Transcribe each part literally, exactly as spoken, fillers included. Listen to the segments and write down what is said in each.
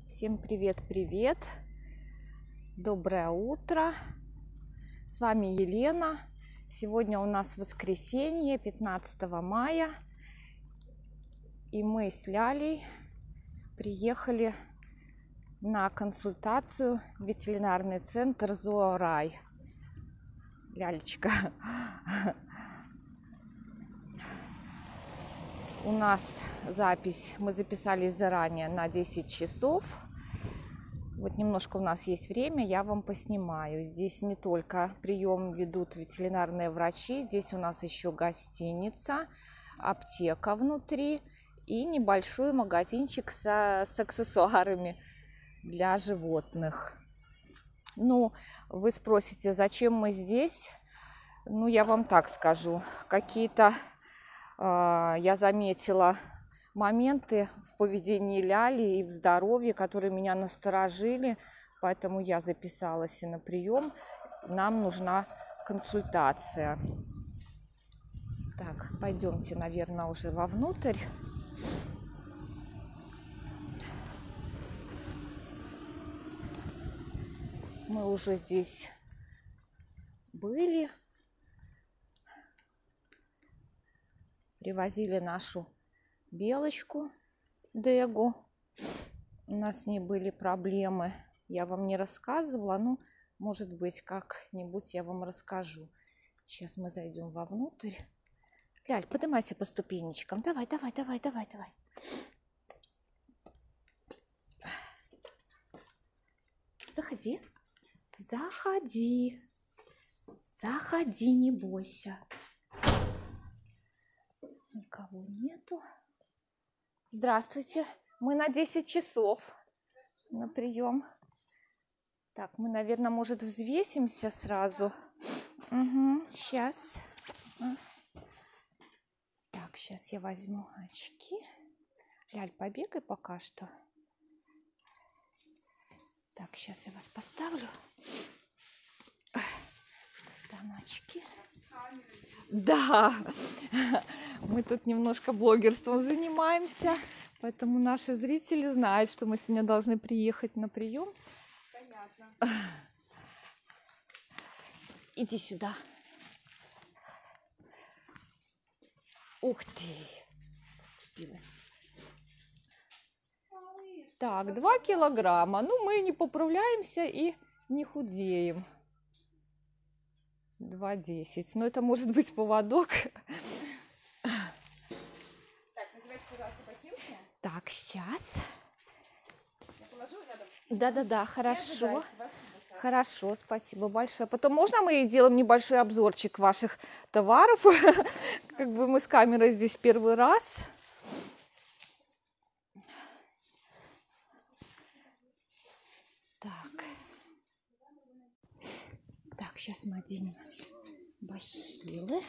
Всем привет-привет! Доброе утро! С вами Елена. Сегодня у нас воскресенье, пятнадцатое мая. И мы с Лялей приехали на консультацию в ветеринарный центр Зоорай. Лялечка. У нас запись, мы записались заранее на десять часов. Вот немножко у нас есть время, я вам поснимаю. Здесь не только прием ведут ветеринарные врачи, здесь у нас еще гостиница, аптека внутри и небольшой магазинчик со, с аксессуарами для животных. Ну, вы спросите, зачем мы здесь? Ну, я вам так скажу, какие-то... Я заметила моменты в поведении Ляли и в здоровье, которые меня насторожили, поэтому я записалась и на прием. Нам нужна консультация. Так, пойдемте, наверное, уже вовнутрь. Мы уже здесь были. Привозили нашу белочку Дегу. У нас с ней были проблемы. Я вам не рассказывала, но, может быть, как-нибудь я вам расскажу. Сейчас мы зайдем вовнутрь. Ляль, поднимайся по ступенечкам. Давай, давай, давай, давай, давай. Заходи. Заходи. Заходи, не бойся. Никого нету. Здравствуйте. Мы на десять часов на прием. Так, мы, наверное, может, взвесимся сразу. Угу, сейчас. Так, сейчас я возьму очки. Ляль, побегай пока что. Так, сейчас я вас поставлю. Достану очки. Да, мы тут немножко блогерством занимаемся, поэтому наши зрители знают, что мы сегодня должны приехать на прием. Понятно. Иди сюда. Ух ты, зацепилась. Так, два килограмма. Ну, мы не поправляемся и не худеем. два десять. Но это может быть поводок. Так, надевайте, пожалуйста, ботинки. Так, сейчас. Я положу рядом? Да-да-да, хорошо. Хорошо, спасибо большое. Потом можно мы сделаем небольшой обзорчик ваших товаров? Как бы мы с камерой здесь первый раз. Так. Так, сейчас мы оденем бахилы.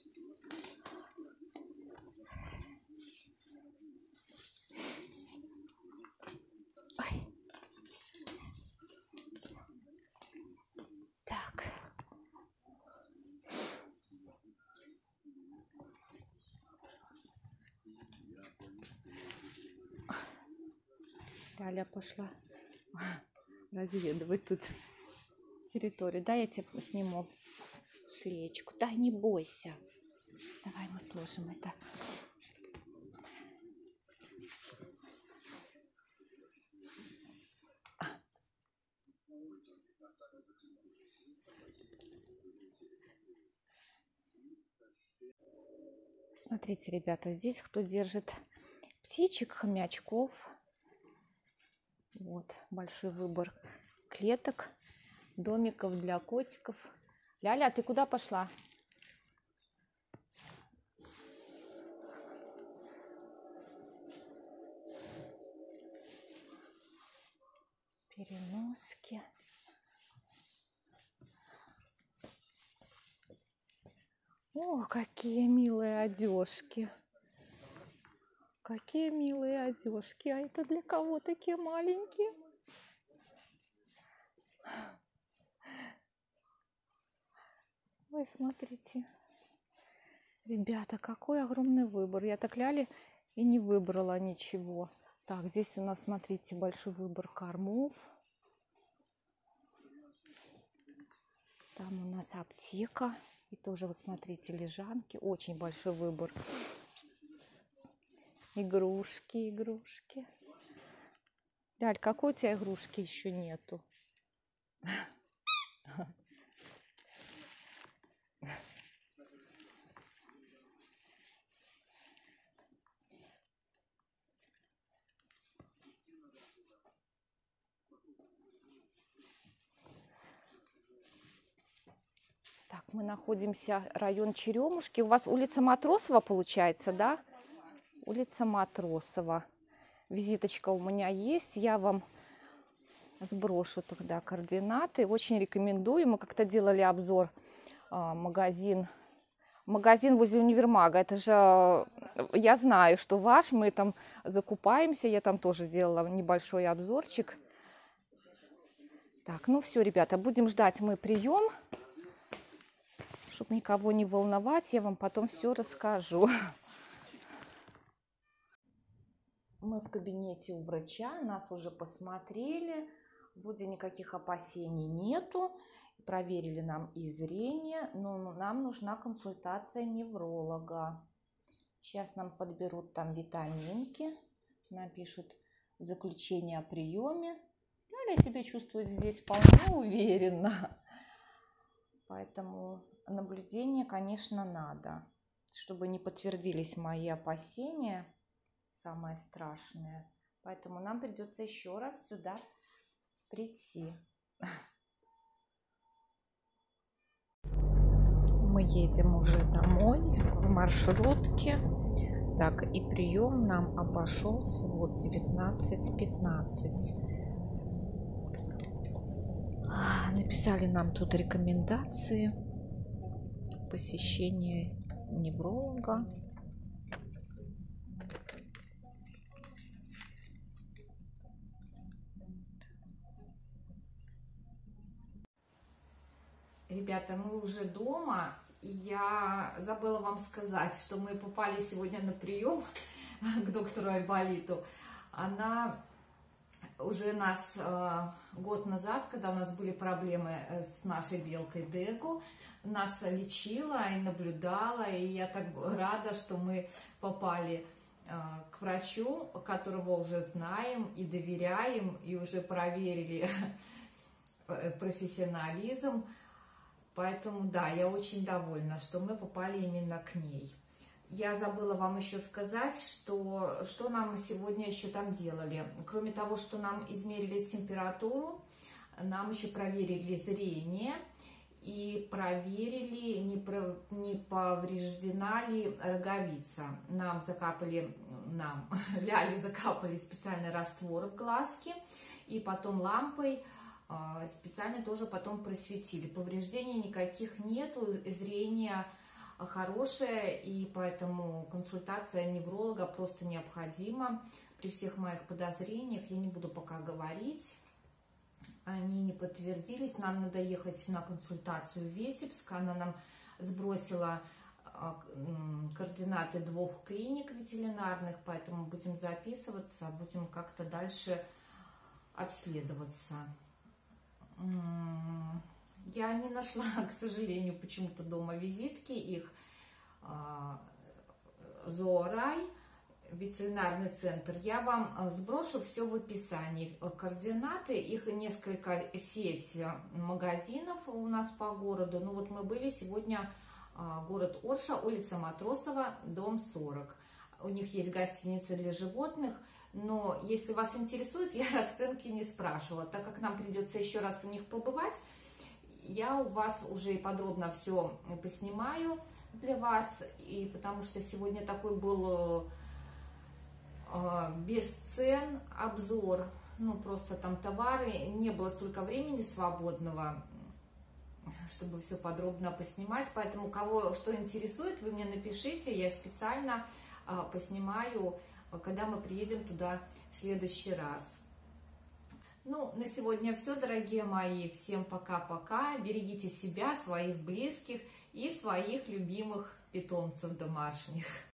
Ой. Так. Ляля пошла разведывать тут территорию. Да, я тебе сниму шлеечку. Да, не бойся. Давай мы сложим это. Смотрите, ребята, здесь кто держит птичек, хомячков. Вот, большой выбор клеток, домиков для котиков. Ляля, ты куда пошла? Переноски. О, какие милые одежки. Какие милые одежки. А это для кого такие маленькие? Ой, смотрите. Ребята, какой огромный выбор. Я так Ляли и не выбрала ничего. Так, здесь у нас, смотрите, большой выбор кормов. Там у нас аптека. И тоже, вот смотрите, лежанки. Очень большой выбор. Игрушки, игрушки. Ляль, какой у тебя игрушки еще нету? Так, мы находимся, район Черемушки. У вас улица Матросова получается, да? Улица Матросова. Визиточка у меня есть. Я вам сброшу тогда координаты. Очень рекомендую. Мы как-то делали обзор а, магазин. Магазин возле универмага. Это же, я знаю, что ваш. Мы там закупаемся. Я там тоже делала небольшой обзорчик. Так, ну все, ребята, будем ждать мы прием. Чтобы никого не волновать, я вам потом все расскажу. Мы в кабинете у врача, нас уже посмотрели, вроде никаких опасений нету. Проверили нам и зрение, но нам нужна консультация невролога. Сейчас нам подберут там витаминки, напишут заключение о приеме. Я себя чувствую здесь вполне уверенно. Поэтому наблюдение, конечно, надо, чтобы не подтвердились мои опасения, самое страшное. Поэтому нам придется еще раз сюда прийти. Мы едем уже домой в маршрутке. Так, и прием нам обошелся вот девятнадцать пятнадцать. Написали нам тут рекомендации посещения невролога. Ребята, мы уже дома. Я забыла вам сказать, что мы попали сегодня на прием к доктору Айболиту. Она уже нас э, год назад, когда у нас были проблемы с нашей белкой Дегу, нас лечила и наблюдала, и я так рада, что мы попали э, к врачу, которого уже знаем и доверяем, и уже проверили профессионализм. Поэтому, да, я очень довольна, что мы попали именно к ней. Я забыла вам еще сказать, что, что нам сегодня еще там делали. Кроме того, что нам измерили температуру, нам еще проверили зрение и проверили, не, про, не повреждена ли роговица. Нам закапали, нам, Ляле закапали специальный раствор в глазки, и потом лампой специально тоже потом просветили. Повреждений никаких нету, зрение хорошее, и поэтому консультация невролога просто необходима. При всех моих подозрениях, я не буду пока говорить, они не подтвердились. Нам надо ехать на консультацию в Витебск. Она нам сбросила координаты двух клиник ветеринарных, поэтому будем записываться, будем как-то дальше обследоваться. Я не нашла, к сожалению, почему-то дома визитки их. Зоорай, ветеринарный центр. Я вам сброшу все в описании. Координаты, их несколько сеть магазинов у нас по городу. Ну вот мы были сегодня, город Орша, улица Матросова, дом сорок. У них есть гостиница для животных. Но если вас интересует, я расценки не спрашивала. Так как нам придется еще раз у них побывать, я у вас уже подробно все поснимаю для вас. И потому что сегодня такой был э, без цен обзор. Ну, просто там товары. Не было столько времени свободного, чтобы все подробно поснимать. Поэтому, кого что интересует, вы мне напишите. Я специально э, поснимаю, когда мы приедем туда в следующий раз. Ну, на сегодня все, дорогие мои. Всем пока-пока. Берегите себя, своих близких и своих любимых питомцев домашних.